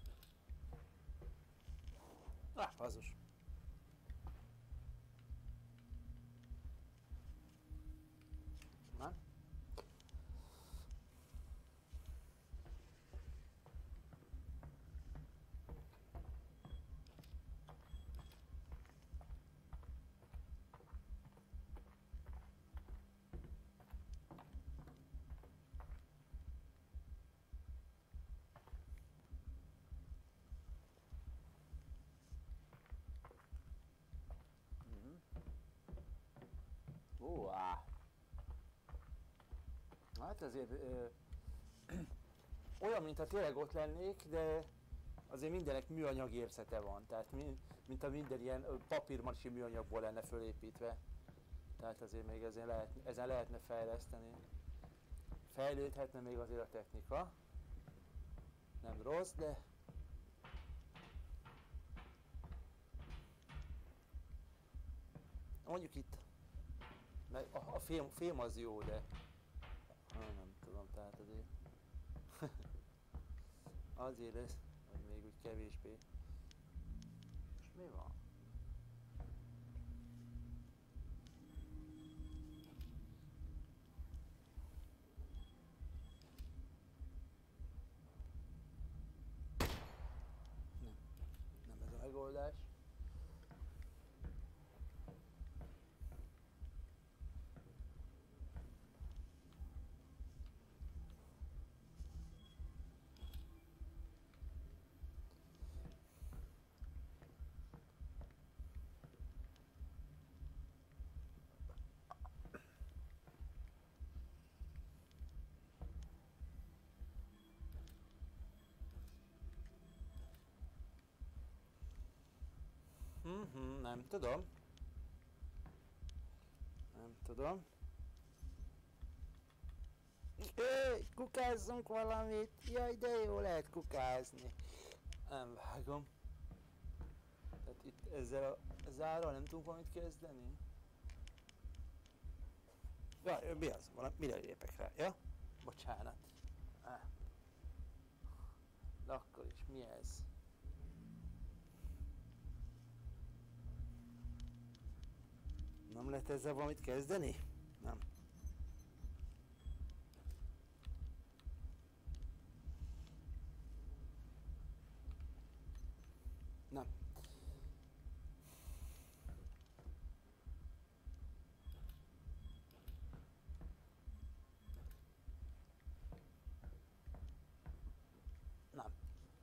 Ah, bazus. Na? Ó, á. Hát azért olyan, mintha tényleg ott lennék, de azért mindenek műanyag érzete van. Tehát mint a minden ilyen papírmasi műanyagból lenne fölépítve. Tehát azért még ezen lehetne fejleszteni. Fejlődhetne még azért a technika. Nem rossz, de... Mondjuk itt... Meg a film az jó, de... Nem tudom, tehát azért... azért ez, hogy még úgy kevésbé. És mi van? Nem ez a megoldás. Nem tudom. Nem tudom. Kukázzunk valamit! Jaj, de jó lehet kukázni. Nem vágom. Tehát itt ezzel a zárral nem tudunk valamit kezdeni? Ja, mi az? Mire lépek rá? Ja? Bocsánat. De akkor is mi ez? Nem lehet ezzel valamit kezdeni? Nem. Nem. Nem.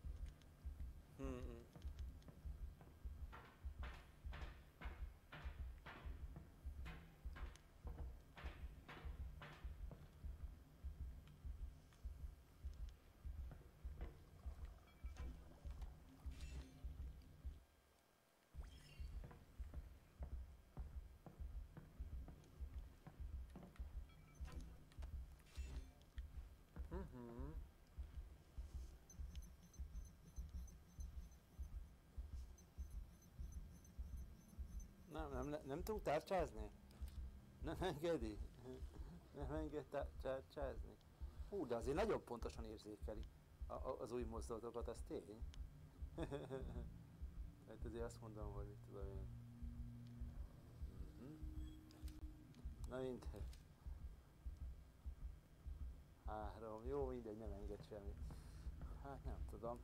Nem tudunk tárcsázni? Nem engedi? Nem enged tárcsázni? Hú, de azért nagyon pontosan érzékeli az új mozdulatokat, az tény. Tehát azért azt mondom, hogy mit tudom én. Na mindegy. 3, 3. Jó, mindegy, nem enged semmit. Hát nem tudom.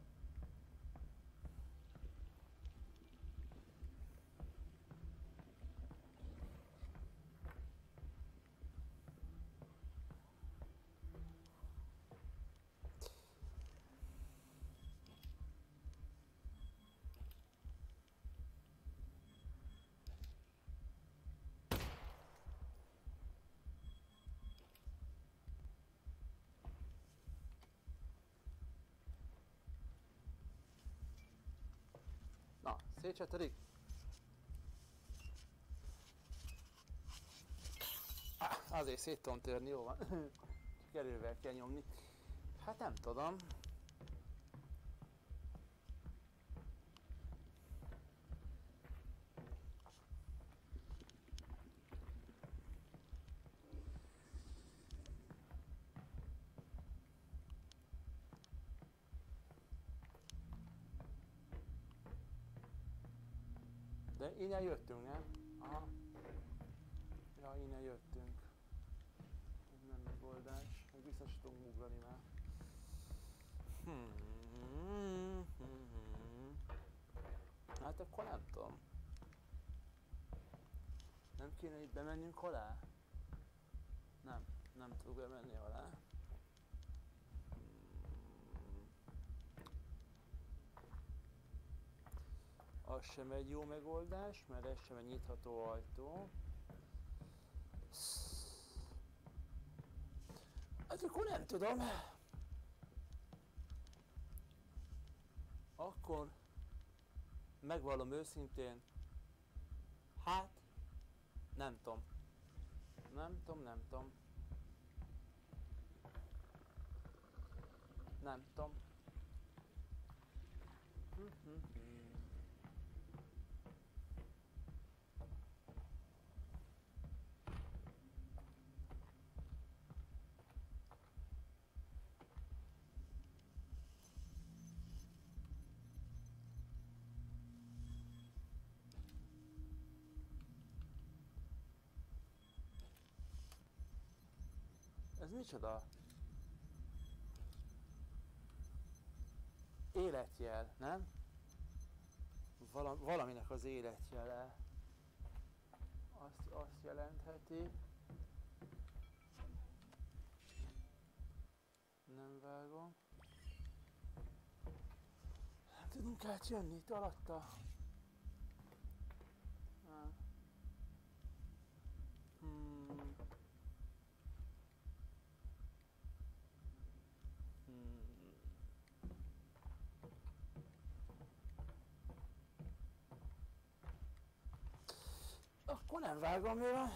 Na, szétsetelik? Azért szét tudom törni, jó van. Csak erővel kell nyomni. Hát nem tudom. De innen jöttünk, nem? Aha. Ja, innen jöttünk. Ez nem megoldás. Még vissza sem tudunk ugrani már. Hát akkor nem tudom. Nem kéne itt bemennünk alá? Nem, nem tudok bemenni alá. Az sem egy jó megoldás, mert ez sem egy nyitható ajtó. Hát akkor nem tudom. Akkor megvallom őszintén. Hát nem tudom. Nem tudom. Nem tudom. Ez micsoda? Életjel, nem? Valaminek az életjele. Azt jelentheti. Nem vágom. Nem tudunk átjönni itt alatta. Akkor nem vágom, mi van?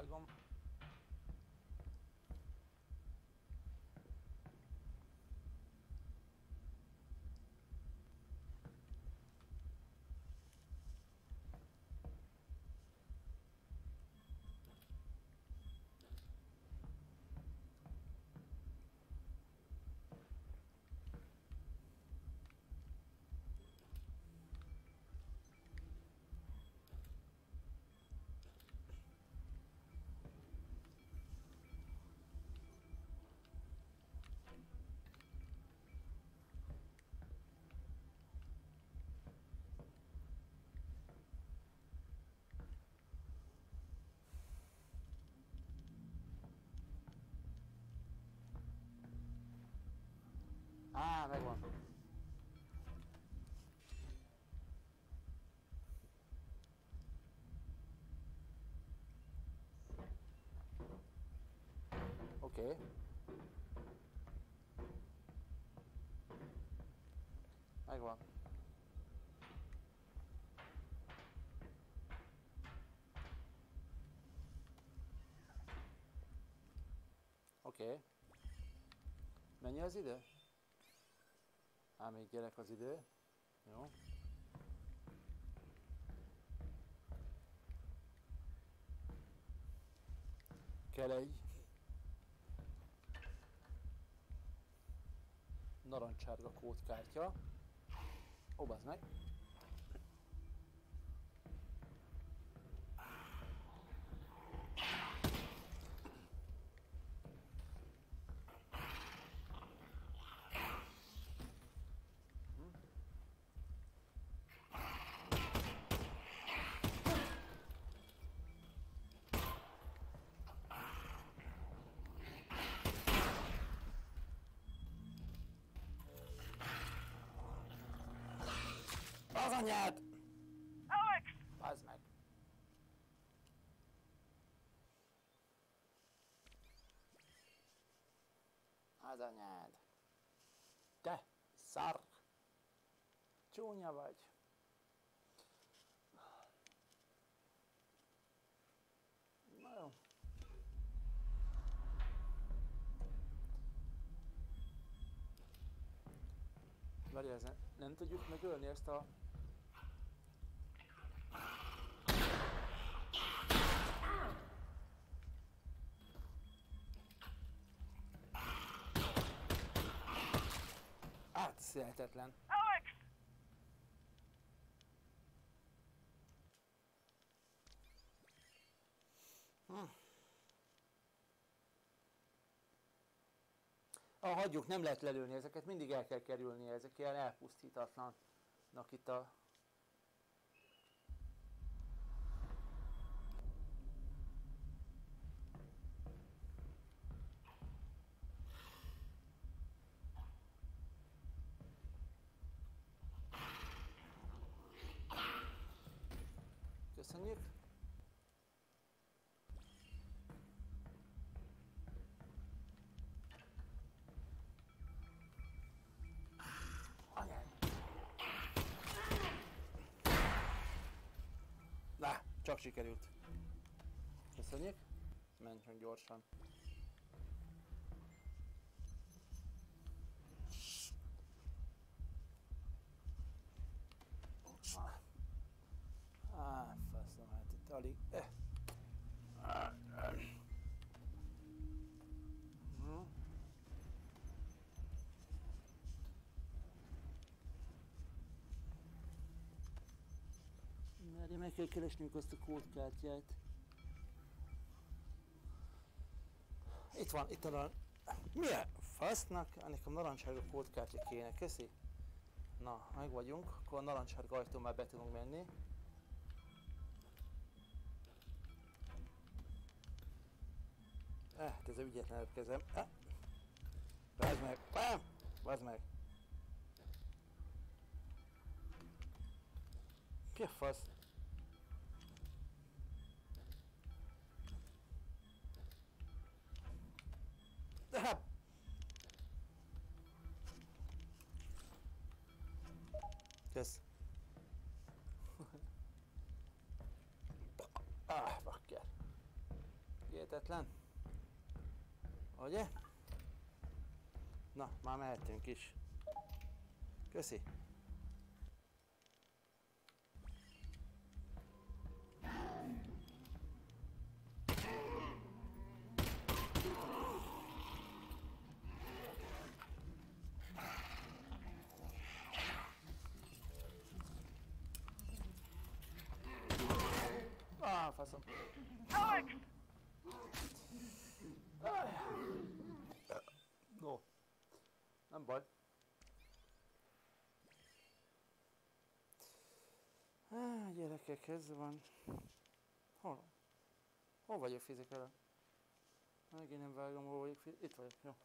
vágom. Á, megvan. Oké. Megvan. Oké. Mennyi az idő? Á, még gyerek az idő. Jó. Kell egy narancsárga kódkártya. Ó, bazd meg. Az anyád! Alex! Bazd meg. Az anyád. Te szar. Csúnya vagy. Na jó. Várj, nem tudjuk megölni ezt a... Átszélhetetlen. Alex! Hagyjuk, nem lehet lelőni ezeket, mindig el kell kerülni, ezek ilyen elpusztítatlanak itt a... Köszönjük. Anyád. Na, csak sikerült. Köszönjük. Menjünk gyorsan. Faszom, hát itt alig... Mert meg kell keresnünk azt a kódkártyát. Itt van, itt a... Milyen fasznak? Nekem narancssárga kódkártya kéne, köszi. Na, meg vagyunk, akkor a narancssárga ajtón már be tudunk menni. Hát ez a ügyetlenebb kezem. Várj meg! Várj meg! Ki a fasz? Kösz. Bakker. Hihetetlen. Ugye? Na, már mehetünk is. Köszi. Faszom. Alex! No. Nem baj. Gyerekek, ez van. Hol vagyok fizikailag? Megint nem vágom, hol vagyok fizikailag. Itt vagyok, jó.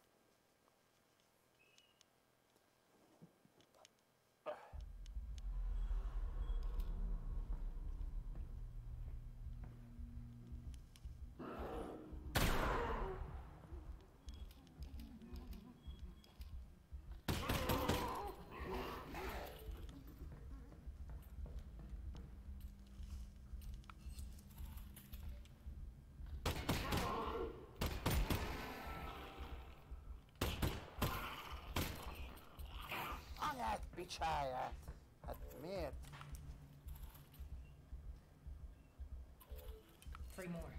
Anyát, picsáját! Hát miért? 3 more.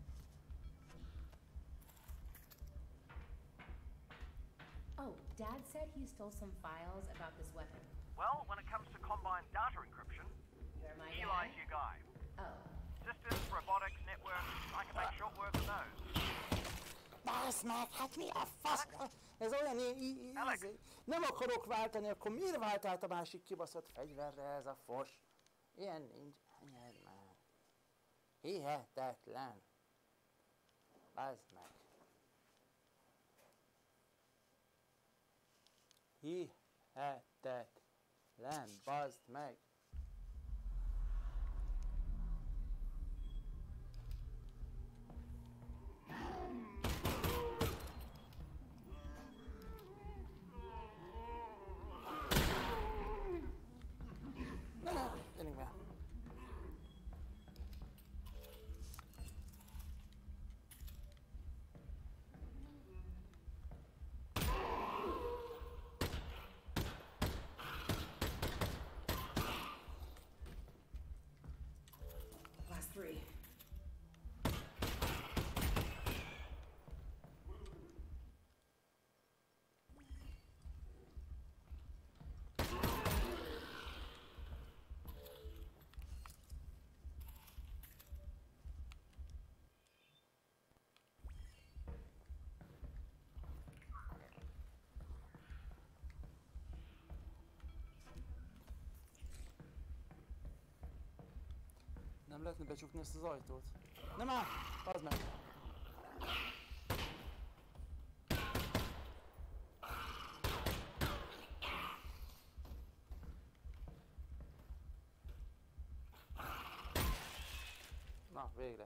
Oh, Dad said he stole some files about this weapon. Well, when it comes to Combine data encryption, You're my Eli's guy? your guy. Oh. Systems, robotics, networks, I can make short work of those. Bász meg, hát mi a fasz? Ez olyan Alex. Nem akarok váltani, akkor miért vált át a másik kibaszott fegyverre ez a fos? Ilyen nincs. Anyád már. Hihetetlen. Bázd meg. Hihetetlen. Bázd meg. Gyerünk be. Last 3. Nem lehetne becsukni ezt az ajtót? Nem áll! Bazd meg! Na, végre.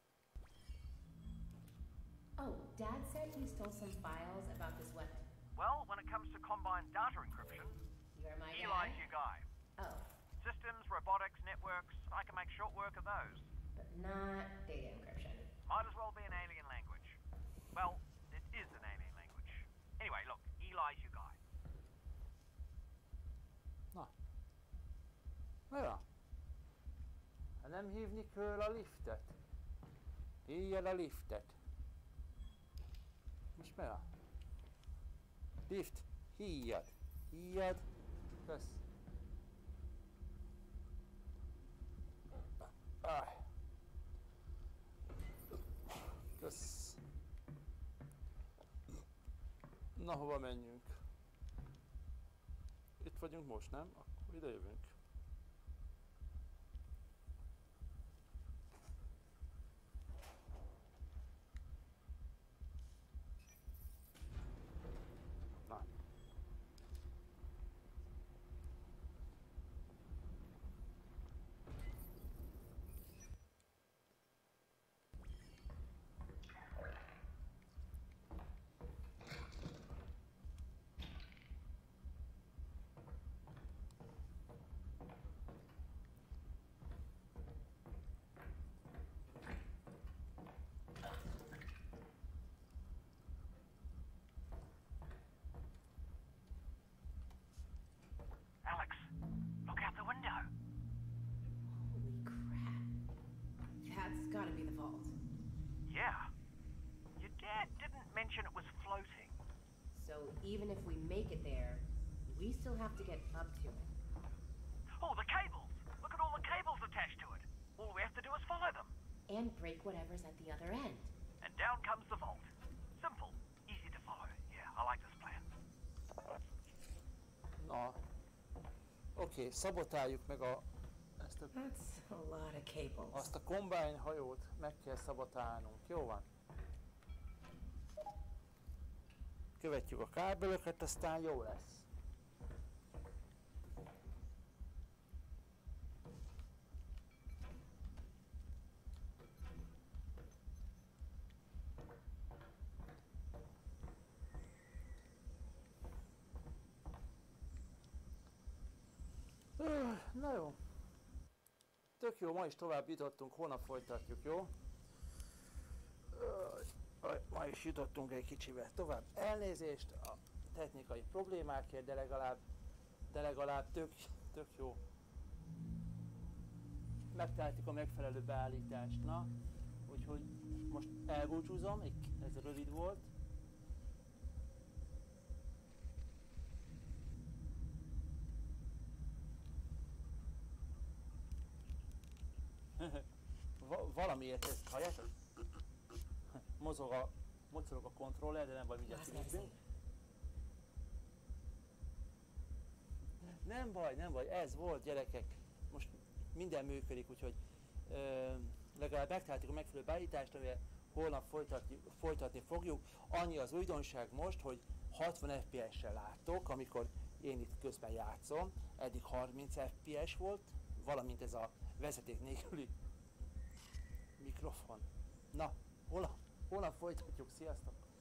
Oh, Dad said he stole some files about this weapon. Well, when it comes to Combine data encryption, You're my guy? Eli's your guy. Oh, Systems, robotics, networks, I can make short work of those. but not data encryption. Might as well be an alien language. Well, it is an alien language. Anyway, look, Eli's your guy. Na. Mi van? Ha nem hívni kell a liftet? Hívjad a liftet. Most mi van? Lift. Hívjad. Hívjad. Kösz. Kösz. Na, hova menjünk? Itt vagyunk most, nem? Akkor ide jövünk. Na. Yeah. Your dad didn't mention it was floating. So even if we make it there, we still have to get up to it. Oh, the cables! Look at all the cables attached to it. All we have to do is follow them. And break whatever's at the other end. And down comes the vault. Simple. Easy to follow. Yeah, I like this plan. Na, oké, szabotáljuk meg ezt a, That's a lot of cables. azt a Combine hajót meg kell szabotálnunk, jó van? Követjük a kábelöket, aztán jó lesz. Na jó. Tök jó, ma is tovább jutottunk, holnap folytatjuk, jó? Ma is jutottunk egy kicsivel tovább. Elnézést a technikai problémákért, de legalább tök jó. Megtaláltuk a megfelelő beállítást, na. Úgyhogy most elbúcsúzom, ez rövid volt. Valamiért ezt halljátok? Mozog a kontroller, de nem baj, mindjárt kilépünk. Nem baj, ez volt, gyerekek. Most minden működik, úgyhogy legalább megtaláltuk a megfelelő beállítást, amivel holnap folytatni fogjuk. Annyi az újdonság most, hogy 60 FPS-sel látok, amikor én itt közben játszom. Eddig 30 FPS volt, valamint ez a vezeték nélküli mikrofon. Na, holnap folytatjuk, sziasztok!